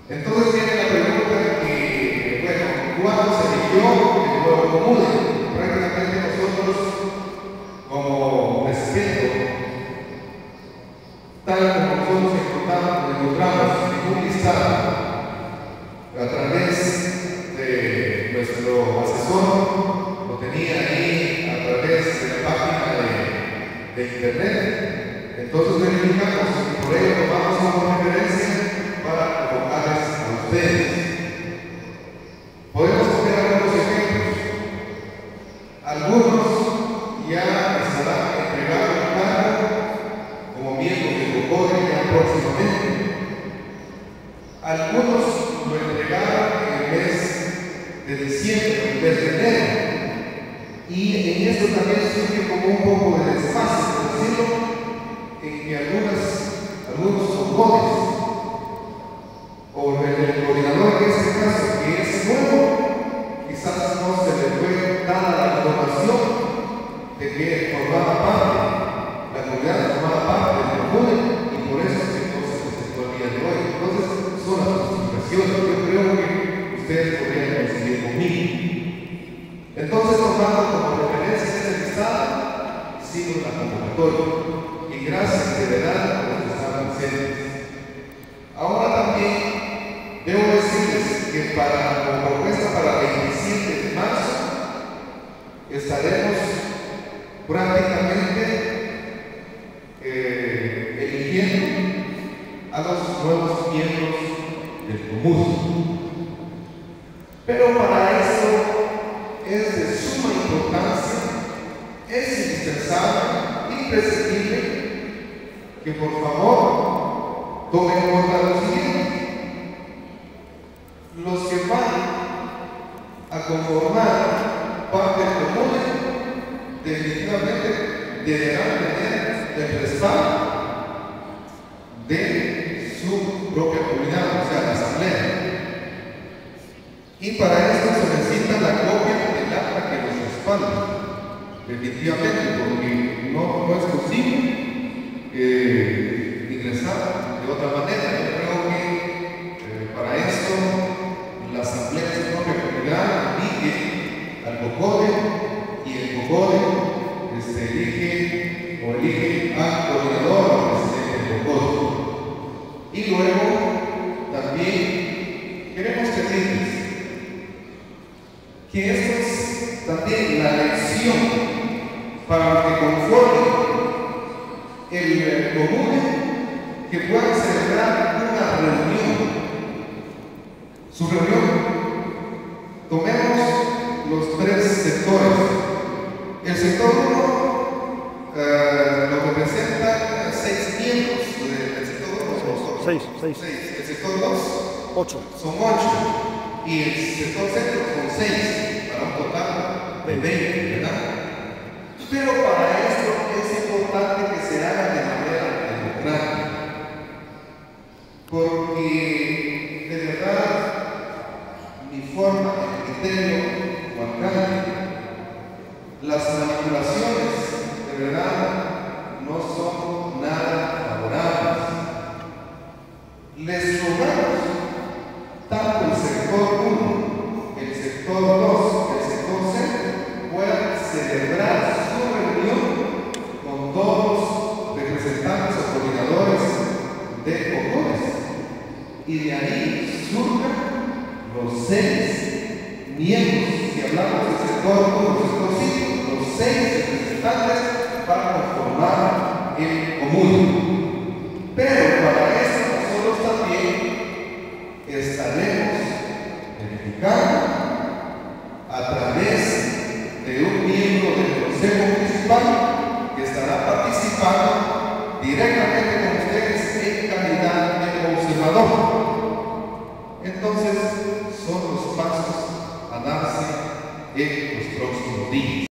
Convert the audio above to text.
Entonces viene la pregunta que, bueno, ¿cuándo se eligió el nuevo común? Prácticamente nosotros, como respeto, tal como nosotros encontramos en un listado a través de nuestro asesor, lo tenía ahí a través de la página de internet. Entonces verificamos y por ello tomamos como referencia para colocarles a ustedes. Podemos poner algunos ejemplos. Algunos ya estarán entregados el cargo como miembros del COCODE ya próximamente. Algunos lo entregaron en el mes de diciembre, en el mes de enero. Y en esto también surge como un poco de desfase, por decirlo, en que algunos COCODES, o el coordinador en este caso, que es nuevo, quizás no se le fue dada la información de que formaba parte, la comunidad formaba parte del COCODE, y por eso entonces se presentó el día de hoy. Entonces, son las justificaciones. Yo creo que ustedes podrían coincidir conmigo. Entonces, tomando como referencia este listado, sigo la convocatoria. Y gracias de verdad por los que están presentes. Ahora también debo decirles que como propuesta para el 27 de marzo estaremos prácticamente eligiendo a los nuevos miembros del común. Pero para eso es de suma importancia, es indispensable, imprescindible, que por favor tomen en cuenta lo siguiente. Los que van a conformar parte del común definitivamente deberán tener el respaldo de su propia comunidad, o sea, la asamblea. Y para esto se necesita la copia del acta que los respalda, definitivamente, porque no es posible ingresar de otra manera. Yo creo que para esto la asamblea de su propia comunidad elige al COCODE y el COCODE elige al coordinador o al presidente del COCODE. Y luego también queremos pedirles que esto es también la lección para que conformen el común, que puedan celebrar una reunión. Su reunión, tomemos los tres sectores. El sector 1 lo representa 6 miembros del sector 1. 6. El sector 2, 8. Son 8. Y el sector centro son 6, para un total de 20, ¿verdad? Pero para esto es importante que se haga de manera democrática, porque de verdad mi forma, el criterio o alcalde, las manipulaciones de verdad no son nada favorables. Les rogamos tanto el sector 1, el sector 2, el sector centro puedan celebrar su reunión con todos los representantes o coordinadores de COCODES, y de ahí surjan los 6 miembros. Si hablamos del sector 1, del sector 5, los 6 representantes para conformar el común. Pero para eso nosotros también estaremos verificando a través de un miembro del Consejo Municipal que estará participando directamente con ustedes en calidad de observador. Entonces, son los pasos a darse en los próximos días.